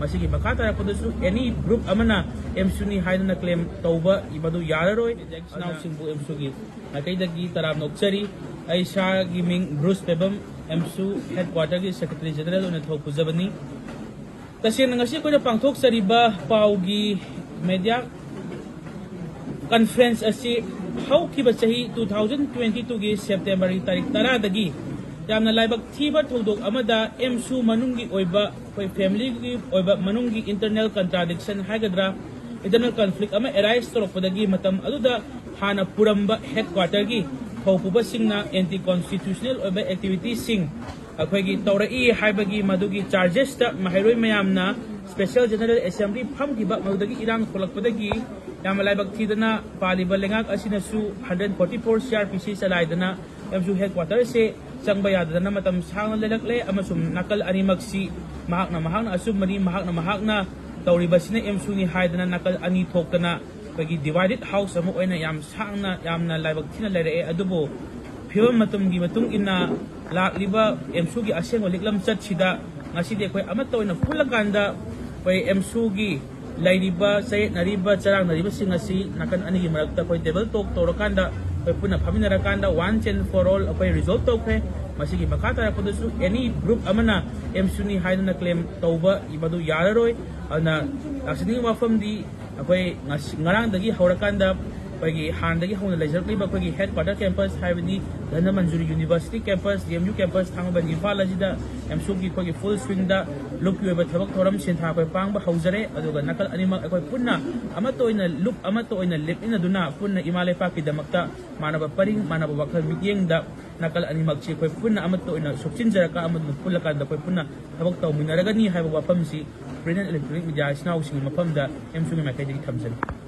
ꯃꯁꯤꯒꯤ ꯃꯈꯥ ꯇꯥꯔꯛꯄꯗꯁꯨ any group ꯑꯃꯅ ꯑꯦꯝꯁꯨꯅꯤ ꯍꯥꯏꯗꯨꯅ ꯀ꯭ꯂꯦꯝ ꯇꯧꯕ ꯃꯗꯨ ꯌꯥꯔꯔꯣꯏ ꯏꯆꯤꯟꯅꯥꯎꯁꯤꯡꯕꯨ ꯑꯦꯝꯁꯨꯒꯤ ꯃꯥꯏꯀꯩꯗꯒꯤ ꯇꯔꯥꯝ ꯅꯣꯛꯆꯔꯤ ꯑꯩ ꯏꯁꯥꯒꯤ ꯃꯤꯡ ꯕ꯭ꯔꯨꯁ ꯄꯦꯕꯝ ꯑꯦꯝꯁꯨ ꯍꯦꯗꯀ꯭ꯋꯥꯔꯇꯔꯒꯤ ꯁꯦꯀ꯭ꯔꯦꯇꯔꯤ ꯖꯦꯅꯔꯦꯜ ꯑꯣꯏꯅ ꯊꯕꯛ ꯄꯨꯖꯕꯅꯤ तसेंना ngasi ko na pangthokchariba paugi media conference asi haukiba chahi 2022 gi September tarik 10 dagi yamna laibak thiba thodok amada emsu manungi oiba koi family gi oiba manungi internal contradiction hagadra internal conflict ama arise torokpadagi matam aduda hana puramba headquarter gi thaupuba singna anti constitutional oiba activities sing अखोगी तौरई हाइबगी मदुगी charges ता महिरोई मयामना special general assembly फमगिबा मदुगी इरांग खोलकपदगी याम लाइबक थीदना पालिबा लेंगाक असिनसु 144 सीआरपीसी चलाइदना एमजु हेडक्वार्टर से चंगबा यादना मतम सांग लेलकले अमसुम नकल अनिमक्सी महाकना असुमरी महाकना तौरिबसिना एमसुनी हाइदना नकल अनि थोकतना अखोगी डिवाइडेड हाउस अमु ओइना याम सांगना यामना लाइबक थीना लेरे अदुबो फिवम मतुमगी मतुंग इना लाक्लिबा एमसुगी असेंग लिकलम चटसिदा ngasi koi amat toina pulakanda koi emsugi lairiba say nariba charang nariba singasi nakan ani marakta koi table talk torokanda koi puna phaminarakanda once and for all koi resolve tokre masigi makata rapodusu any group amana emsuni haiduna claim tauba ibadu yararoi ana aksini wafam di koi ngarang dagi haurakanda koi handagi hauna lejarliba koi headquarter campus haibani Dhanna Manjuri University campus DMU campus thangban Imphal ajida emsugi koi full swing da lukki oiba thabak thoram sintha koi pangba haujare aduga nakal animak koi punna amato ina loop amato ina lip ina duna punna imale pa kidamakta manaba paring manaba wakhal mityeng da nakal animak chi koi punna amato ina sukchin jaraka amad pulaka da koi punna thabak taw minaragani haiba wafam si Brilliant Electronic Media Isnaw sing mafam da emsugi makai digi thamjani